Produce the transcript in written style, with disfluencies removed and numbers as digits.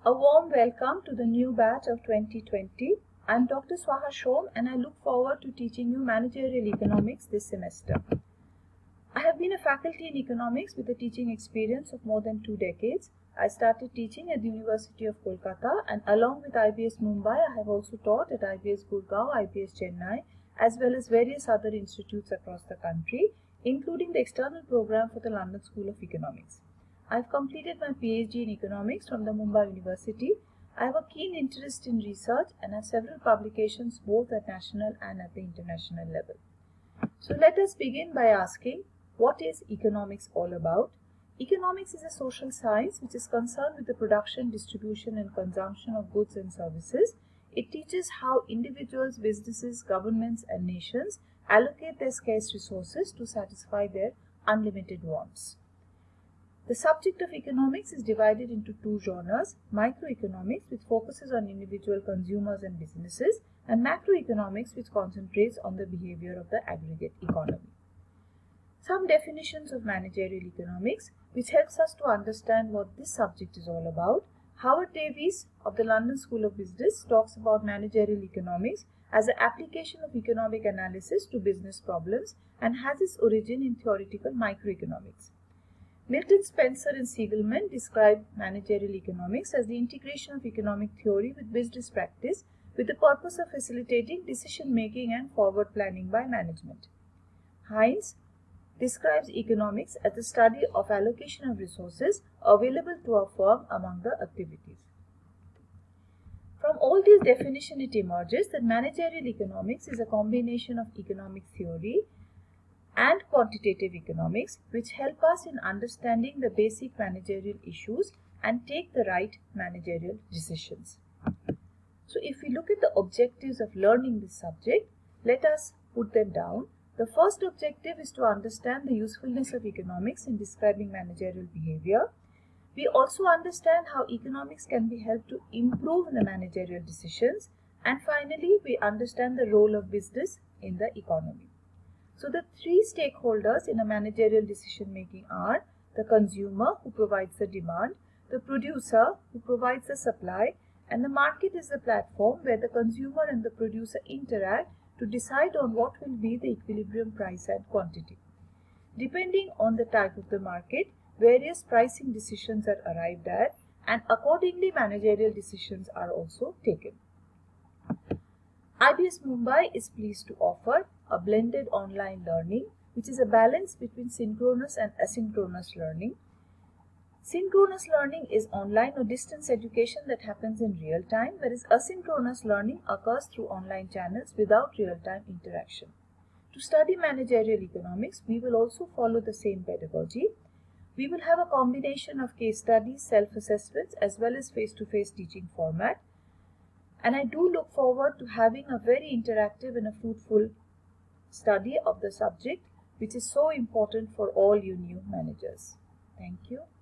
A warm welcome to the new batch of 2020. I'm Dr. Swaha Shom and I look forward to teaching you managerial economics this semester. I have been a faculty in economics with a teaching experience of more than 2 decades. I started teaching at the University of Kolkata and along with IBS Mumbai, I have also taught at IBS Gurgaon, IBS Chennai, as well as various other institutes across the country, including the external program for the London School of Economics. I have completed my PhD in economics from the Mumbai University. I have a keen interest in research and have several publications both at national and at the international level. So let us begin by asking, what is economics all about? Economics is a social science which is concerned with the production, distribution and consumption of goods and services. It teaches how individuals, businesses, governments and nations allocate their scarce resources to satisfy their unlimited wants. The subject of economics is divided into two genres: microeconomics, which focuses on individual consumers and businesses, and macroeconomics, which concentrates on the behavior of the aggregate economy. Some definitions of managerial economics, which helps us to understand what this subject is all about. Howard Davies of the London School of Business talks about managerial economics as an application of economic analysis to business problems and has its origin in theoretical microeconomics. Milton Spencer and Siegelman describe managerial economics as the integration of economic theory with business practice with the purpose of facilitating decision-making and forward planning by management. Heinz describes economics as the study of allocation of resources available to a firm among the activities. From all these definitions, it emerges that managerial economics is a combination of economic theory and quantitative economics, which help us in understanding the basic managerial issues and take the right managerial decisions. So if we look at the objectives of learning this subject, let us put them down. The first objective is to understand the usefulness of economics in describing managerial behavior. We also understand how economics can be helped to improve the managerial decisions. And finally, we understand the role of business in the economy. So the three stakeholders in a managerial decision making are the consumer, who provides the demand, the producer, who provides the supply, and the market is the platform where the consumer and the producer interact to decide on what will be the equilibrium price and quantity. Depending on the type of the market, various pricing decisions are arrived at, and accordingly managerial decisions are also taken. IBS Mumbai is pleased to offer a blended online learning, which is a balance between synchronous and asynchronous learning. Synchronous learning is online or distance education that happens in real time, whereas asynchronous learning occurs through online channels without real-time interaction. To study managerial economics, we will also follow the same pedagogy. We will have a combination of case studies, self-assessments, as well as face-to-face teaching format. And I do look forward to having a very interactive and a fruitful study of the subject, which is so important for all you new managers. Thank you.